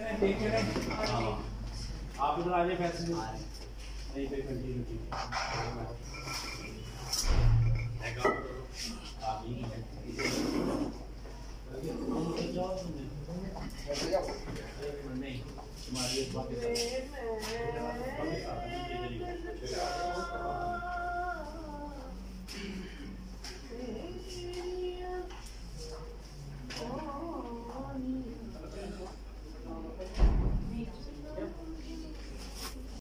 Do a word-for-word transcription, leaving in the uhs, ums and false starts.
आप इधर आ जाए फैसले नहीं पे कंटिन्यू आप ही नहीं तुम्हारी